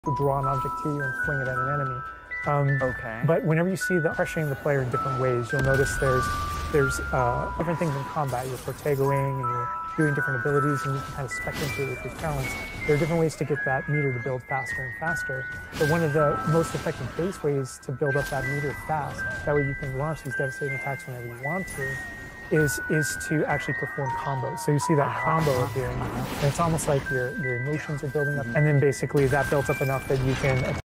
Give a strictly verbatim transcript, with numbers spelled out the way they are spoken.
draw an object to you and fling it at an enemy. Um, Okay. But whenever you see the pressuring the player in different ways, you'll notice there's there's uh, different things in combat. You're Cortegoing and you're doing different abilities, and you can kind of spec into it with your talents. There are different ways to get that meter to build faster and faster. But one of the most effective base ways to build up that meter fast, that way you can launch these devastating attacks whenever you want to, is is to actually perform combos. So you see that combo appearing, and it's almost like your your emotions are building up, and then basically that builds up enough that you can